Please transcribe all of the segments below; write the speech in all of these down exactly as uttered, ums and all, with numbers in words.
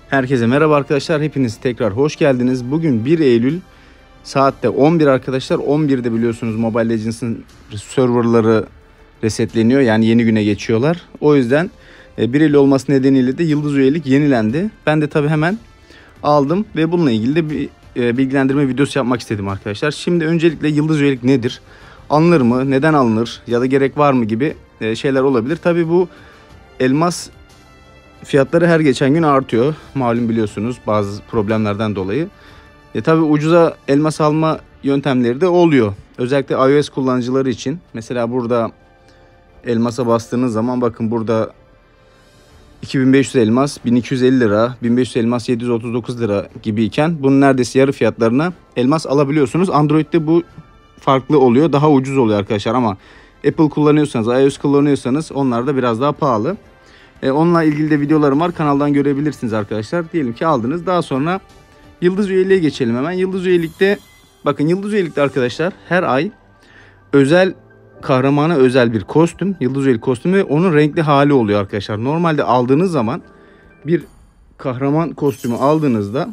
Herkese merhaba arkadaşlar. Hepiniz tekrar hoş geldiniz. Bugün bir Eylül saatte on bir arkadaşlar. on birde biliyorsunuz Mobile Legends'ın serverları resetleniyor. Yani yeni güne geçiyorlar. O yüzden bir Eylül olması nedeniyle de yıldız üyelik yenilendi. Ben de tabii hemen aldım ve bununla ilgili de bir bilgilendirme videosu yapmak istedim arkadaşlar. Şimdi öncelikle yıldız üyelik nedir? Alınır mı? Neden alınır? Ya da gerek var mı gibi şeyler olabilir. Tabii bu elmas fiyatları her geçen gün artıyor. Malum biliyorsunuz bazı problemlerden dolayı. E tabi ucuza elmas alma yöntemleri de oluyor. Özellikle iOS kullanıcıları için. Mesela burada elmasa bastığınız zaman bakın burada iki bin beş yüz elmas bin iki yüz elli lira, bin beş yüz elmas yedi yüz otuz dokuz lira gibiyken bunun neredeyse yarı fiyatlarına elmas alabiliyorsunuz. Android'de bu farklı oluyor. Daha ucuz oluyor arkadaşlar ama Apple kullanıyorsanız, iOS kullanıyorsanız onlar da biraz daha pahalı. E, onunla ilgili de videolarım var. Kanaldan görebilirsiniz arkadaşlar. Diyelim ki aldınız. Daha sonra yıldız üyeliğe geçelim hemen. Yıldız üyelikte bakın yıldız üyelikte arkadaşlar her ay özel kahramana özel bir kostüm. Yıldız üyelik kostümü ve onun renkli hali oluyor arkadaşlar. Normalde aldığınız zaman bir kahraman kostümü aldığınızda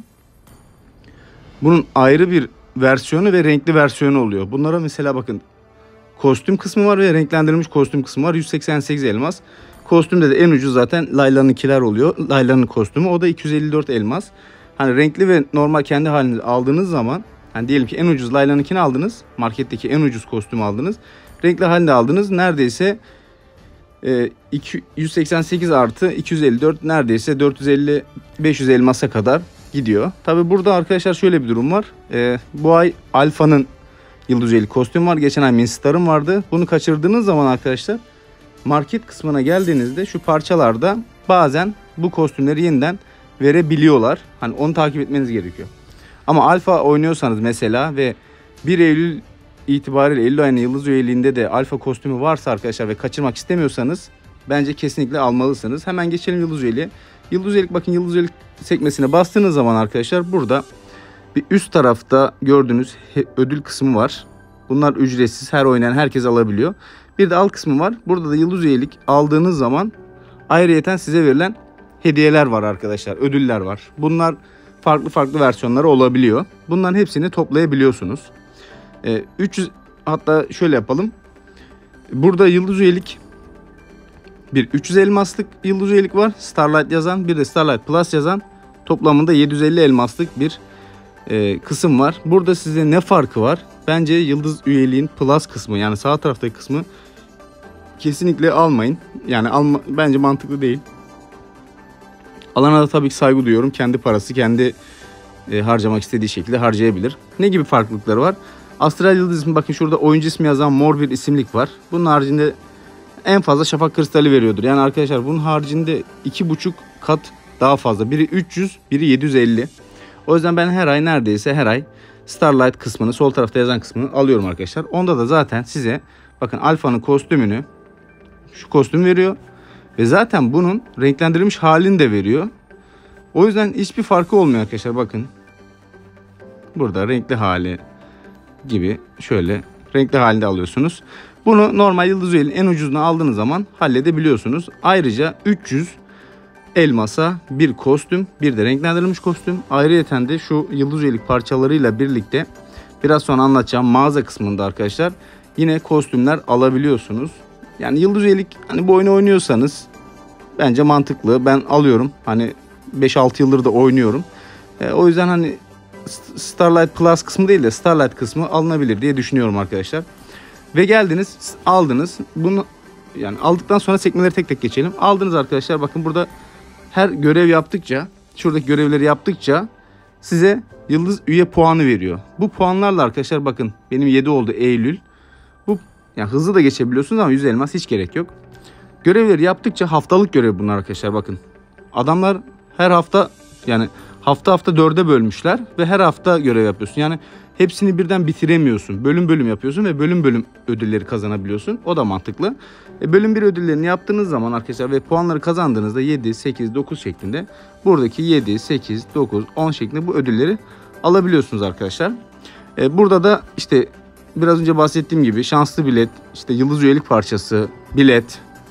bunun ayrı bir versiyonu ve renkli versiyonu oluyor. Bunlara mesela bakın kostüm kısmı var ve renklendirilmiş kostüm kısmı var. yüz seksen sekiz elmas. Kostümde de en ucuz zaten Layla'nınkiler oluyor. Layla'nın kostümü. O da iki yüz elli dört elmas. Hani renkli ve normal kendi halinde aldığınız zaman hani diyelim ki en ucuz Layla'nınkini aldınız. Marketteki en ucuz kostümü aldınız. Renkli halinde aldınız. Neredeyse e, yüz seksen sekiz artı iki yüz elli dört neredeyse dört yüz elli beş yüz elmasa kadar gidiyor. Tabi burada arkadaşlar şöyle bir durum var. E, bu ay Alfa'nın yıldız üyelik kostüm var. Geçen ay Minstar'ın vardı. Bunu kaçırdığınız zaman arkadaşlar market kısmına geldiğinizde şu parçalarda bazen bu kostümleri yeniden verebiliyorlar. Hani onu takip etmeniz gerekiyor. Ama alfa oynuyorsanız mesela ve bir Eylül itibariyle Eylül ayının yıldız üyeliğinde de alfa kostümü varsa arkadaşlar ve kaçırmak istemiyorsanız bence kesinlikle almalısınız. Hemen geçelim yıldız üyeliğe. Yıldız üyelik bakın yıldız üyelik sekmesine bastığınız zaman arkadaşlar burada bir üst tarafta gördüğünüz ödül kısmı var. Bunlar ücretsiz, her oynayan herkes alabiliyor. Bir de alt kısmı var. Burada da yıldız üyelik aldığınız zaman ayrıyeten size verilen hediyeler var arkadaşlar. Ödüller var. Bunlar farklı farklı versiyonları olabiliyor. Bunların hepsini toplayabiliyorsunuz. Ee, üç yüz hatta şöyle yapalım. Burada yıldız üyelik bir üç yüz elmaslık yıldız üyelik var. Starlight yazan, bir de Starlight Plus yazan, toplamında yedi yüz elli elmaslık bir e, kısım var. Burada size ne farkı var? Bence yıldız üyeliğin Plus kısmı, yani sağ taraftaki kısmı kesinlikle almayın. Yani alma, bence mantıklı değil. Alana da tabii ki saygı duyuyorum. Kendi parası, kendi e, harcamak istediği şekilde harcayabilir. Ne gibi farklılıkları var? Astral yıldız ismi, bakın şurada oyuncu ismi yazan mor bir isimlik var. Bunun haricinde en fazla şafak kristali veriyordur. Yani arkadaşlar bunun haricinde iki buçuk kat daha fazla. Biri üç yüz, biri yedi yüz elli. O yüzden ben her ay neredeyse her ay Starlight kısmını, sol tarafta yazan kısmını alıyorum arkadaşlar. Onda da zaten size bakın Alfa'nın kostümünü, şu kostüm veriyor. Ve zaten bunun renklendirilmiş halini de veriyor. O yüzden hiçbir farkı olmuyor arkadaşlar. Bakın burada renkli hali gibi şöyle renkli halinde alıyorsunuz. Bunu normal yıldız üyeliğin en ucuzunu aldığınız zaman halledebiliyorsunuz. Ayrıca üç yüz elmasa bir kostüm, bir de renklendirilmiş kostüm. Ayrıyeten de şu yıldız üyelik parçalarıyla birlikte biraz sonra anlatacağım mağaza kısmında arkadaşlar yine kostümler alabiliyorsunuz. Yani yıldız üyelik, hani bu oyunu oynuyorsanız bence mantıklı. Ben alıyorum. Hani beş altı yıldır da oynuyorum. E, o yüzden hani Starlight Plus kısmı değil de Starlight kısmı alınabilir diye düşünüyorum arkadaşlar. Ve geldiniz, aldınız. Bunu yani aldıktan sonra sekmeleri tek tek geçelim. Aldınız arkadaşlar. Bakın burada her görev yaptıkça, şuradaki görevleri yaptıkça size yıldız üye puanı veriyor. Bu puanlarla arkadaşlar bakın benim yedi oldu Eylül. Bu yani hızlı da geçebiliyorsunuz ama yüz elmas hiç gerek yok. Görevleri yaptıkça haftalık görev bunlar arkadaşlar bakın. Adamlar her hafta yani hafta hafta dörde bölmüşler ve her hafta görev yapıyorsun. Yani hepsini birden bitiremiyorsun. Bölüm bölüm yapıyorsun ve bölüm bölüm ödülleri kazanabiliyorsun. O da mantıklı. E bölüm bir ödüllerini yaptığınız zaman arkadaşlar ve puanları kazandığınızda yedi, sekiz, dokuz şeklinde buradaki yedi, sekiz, dokuz, on şeklinde bu ödülleri alabiliyorsunuz arkadaşlar. E burada da işte biraz önce bahsettiğim gibi şanslı bilet, işte yıldız üyelik parçası, bilet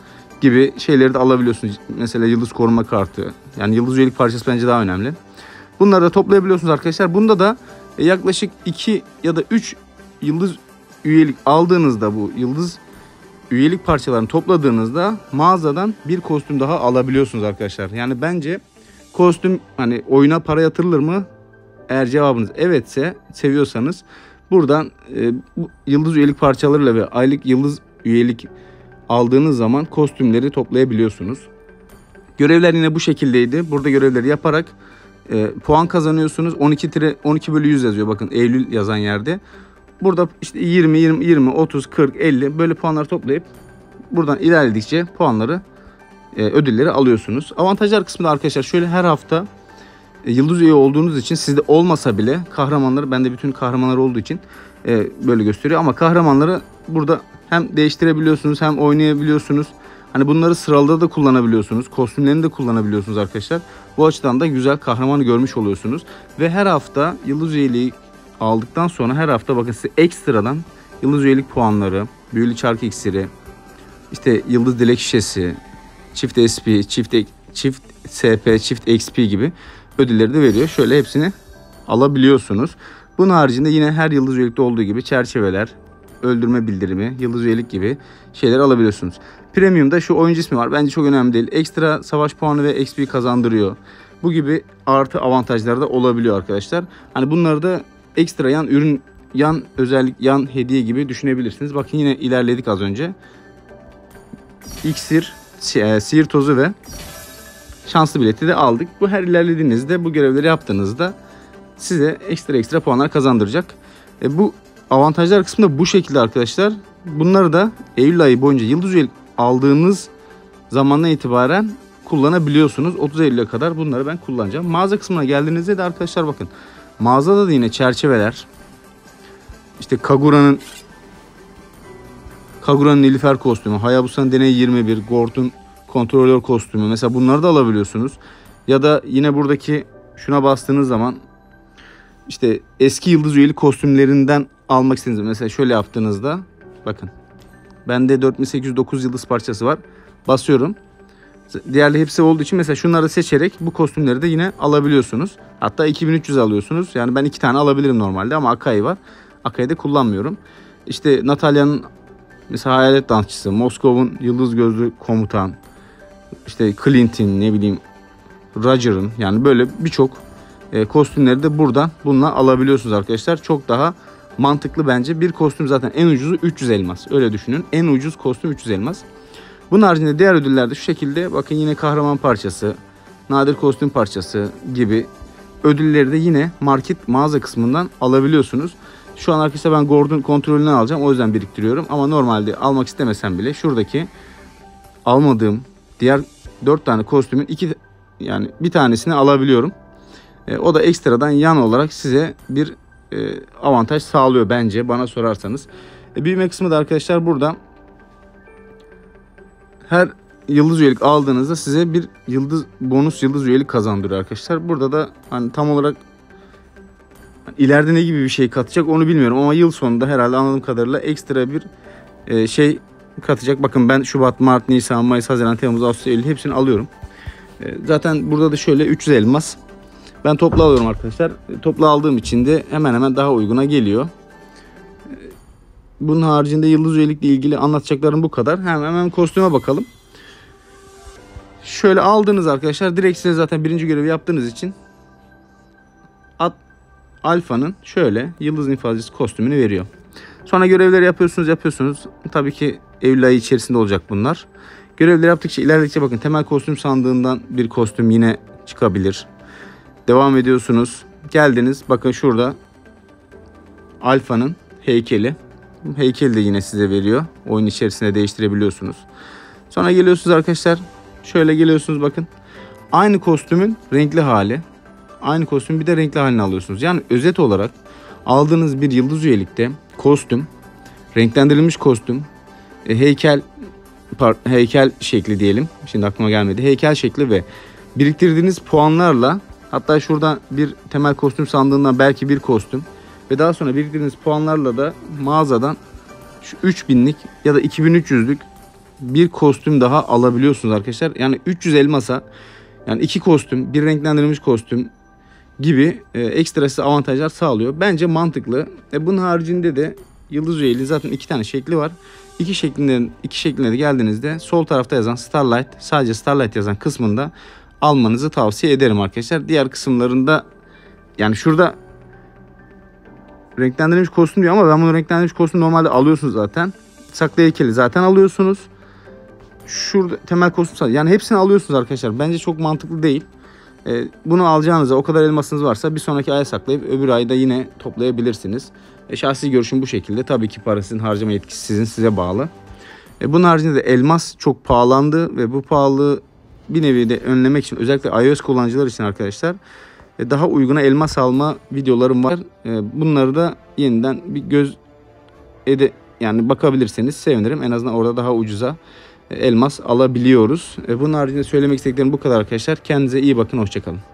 gibi şeyleri de alabiliyorsunuz. Mesela yıldız koruma kartı. Yani yıldız üyelik parçası bence daha önemli. Bunları da toplayabiliyorsunuz arkadaşlar. Bunda da yaklaşık iki ya da üç yıldız üyelik aldığınızda, bu yıldız üyelik parçalarını topladığınızda mağazadan bir kostüm daha alabiliyorsunuz arkadaşlar. Yani bence kostüm, hani oyuna para yatırılır mı? Eğer cevabınız evetse, seviyorsanız buradan e, bu yıldız üyelik parçalarıyla ve aylık yıldız üyelik aldığınız zaman kostümleri toplayabiliyorsunuz. Görevler yine bu şekildeydi. Burada görevleri yaparak e, puan kazanıyorsunuz. on iki bölü yüz yazıyor, bakın Eylül yazan yerde. Burada işte yirmi, yirmi, yirmi, otuz, kırk, elli böyle puanları toplayıp buradan ilerledikçe puanları, e, ödülleri alıyorsunuz. Avantajlar kısmında arkadaşlar şöyle, her hafta e, yıldız üye olduğunuz için sizde olmasa bile kahramanları, bende bütün kahramanlar olduğu için e, böyle gösteriyor. Ama kahramanları burada hem değiştirebiliyorsunuz hem oynayabiliyorsunuz. Hani bunları sıralıda da kullanabiliyorsunuz. Kostümlerini de kullanabiliyorsunuz arkadaşlar. Bu açıdan da güzel kahramanı görmüş oluyorsunuz. Ve her hafta yıldız üyeliği aldıktan sonra her hafta bakın size ekstradan yıldız üyelik puanları, büyülü çark iksiri, işte yıldız dilek şişesi, çift S P, çift çift S P, çift X P gibi ödülleri de veriyor. Şöyle hepsini alabiliyorsunuz. Bunun haricinde yine her yıldız üyelikte olduğu gibi çerçeveler, öldürme bildirimi, yıldız üyelik gibi şeyler alabiliyorsunuz. Premium'da şu oyuncu ismi var. Bence çok önemli değil. Ekstra savaş puanı ve X P kazandırıyor. Bu gibi artı avantajlar da olabiliyor arkadaşlar. Hani bunları da ekstra yan ürün, yan özellik, yan hediye gibi düşünebilirsiniz. Bakın yine ilerledik az önce. İksir, sihir tozu ve şanslı bileti de aldık. Bu her ilerlediğinizde, bu görevleri yaptığınızda size ekstra ekstra puanlar kazandıracak. E, bu avantajlar kısmında bu şekilde arkadaşlar. Bunları da Eylül ayı boyunca yıldız üyelik aldığınız zamandan itibaren kullanabiliyorsunuz. otuz Eylül'e kadar bunları ben kullanacağım. Mağaza kısmına geldiğinizde de arkadaşlar bakın. Mağazada da yine çerçeveler, işte Kagura'nın Kagura'nın Nilüfer kostümü, Hayabusa'nın Deney yirmi bir, Gord'un kontrolör kostümü, mesela bunları da alabiliyorsunuz. Ya da yine buradaki şuna bastığınız zaman işte eski yıldız üyelik kostümlerinden almak istediğiniz, mesela şöyle yaptığınızda bakın bende dört bin sekiz yüz dokuz yıldız parçası var, basıyorum. Diğerleri hepsi olduğu için mesela şunları seçerek bu kostümleri de yine alabiliyorsunuz. Hatta iki bin üç yüz alıyorsunuz. Yani ben iki tane alabilirim normalde ama Akai var. Akai'yi de kullanmıyorum. İşte Natalya'nın mesela hayalet dansçısı, Moskov'un yıldız gözlü komutan, işte Clint'in, ne bileyim Roger'ın, yani böyle birçok e, kostümleri de buradan bununla alabiliyorsunuz arkadaşlar. Çok daha mantıklı bence. Bir kostüm zaten en ucuzu üç yüz elmas. Öyle düşünün. En ucuz kostüm üç yüz elmas. Bunun haricinde diğer ödüllerde şu şekilde, bakın yine kahraman parçası, nadir kostüm parçası gibi ödülleri de yine market mağaza kısmından alabiliyorsunuz. Şu an arkadaşlar ben Gordon kontrolünü alacağım, o yüzden biriktiriyorum. Ama normalde almak istemesem bile şuradaki almadığım diğer dört tane kostümün iki, yani bir tanesini alabiliyorum. E, o da ekstradan yan olarak size bir e, avantaj sağlıyor bence, bana sorarsanız. E, büyüme kısmı da arkadaşlar burada. Her yıldız üyelik aldığınızda size bir yıldız bonus yıldız üyelik kazandırıyor arkadaşlar. Burada da hani tam olarak ileride ne gibi bir şey katacak onu bilmiyorum ama yıl sonunda herhalde anladığım kadarıyla ekstra bir e, şey katacak. Bakın ben Şubat, Mart, Nisan, Mayıs, Haziran, Temmuz, Ağustos, Eylül hepsini alıyorum. E, zaten burada da şöyle üç yüz elmas. Ben toplu alıyorum arkadaşlar. E, toplu aldığım için de hemen hemen daha uyguna geliyor. E, bunun haricinde yıldız üyelikle ilgili anlatacaklarım bu kadar. Hemen hemen kostüme bakalım. Şöyle aldınız arkadaşlar. Direkt size zaten birinci görevi yaptığınız için At Alfa'nın şöyle yıldız infazcısı kostümünü veriyor. Sonra görevleri yapıyorsunuz yapıyorsunuz. Tabii ki Eylül ayı içerisinde olacak bunlar. Görevleri yaptıkça ilerledikçe bakın temel kostüm sandığından bir kostüm yine çıkabilir. Devam ediyorsunuz. Geldiniz. Bakın şurada Alfa'nın heykeli. Heykeli de yine size veriyor. Oyun içerisinde değiştirebiliyorsunuz. Sonra geliyorsunuz arkadaşlar. Şöyle geliyorsunuz bakın. Aynı kostümün renkli hali. Aynı kostüm bir de renkli halini alıyorsunuz. Yani özet olarak aldığınız bir yıldız üyelikte kostüm, renklendirilmiş kostüm, e, heykel heykel şekli diyelim. Şimdi aklıma gelmedi. Heykel şekli ve biriktirdiğiniz puanlarla, hatta şurada bir temel kostüm sandığından belki bir kostüm ve daha sonra biriktirdiğiniz puanlarla da mağazadan şu üç binlik ya da iki bin üç yüzlük bir kostüm daha alabiliyorsunuz arkadaşlar. Yani üç yüz elmasa yani iki kostüm, bir renklendirilmiş kostüm gibi e, ekstra size avantajlar sağlıyor. Bence mantıklı. E, bunun haricinde de Yıldız Üyeliği zaten iki tane şekli var. İki şeklinden iki şekline de geldiğinizde sol tarafta yazan Starlight, sadece Starlight yazan kısmında almanızı tavsiye ederim arkadaşlar. Diğer kısımlarında yani şurada renklendirilmiş kostüm diyor ama ben bunu renklendirilmiş kostüm normalde alıyorsunuz zaten. Saklı heykeli zaten alıyorsunuz. Şurada temel kostüm yani hepsini alıyorsunuz arkadaşlar. Bence çok mantıklı değil. Ee, bunu alacağınıza o kadar elmasınız varsa bir sonraki aya saklayıp öbür ayda yine toplayabilirsiniz. E, şahsi görüşüm bu şekilde. Tabii ki parasının harcama yetkisi sizin, size bağlı. E, bunun haricinde de elmas çok pahalandı ve bu pahalı bir nevi de önlemek için özellikle iOS kullanıcılar için arkadaşlar e, daha uyguna elmas alma videolarım var. E, bunları da yeniden bir göz ede yani bakabilirseniz sevinirim. En azından orada daha ucuza elmas alabiliyoruz. Bunun haricinde söylemek istediklerim bu kadar arkadaşlar. Kendinize iyi bakın. Hoşça kalın.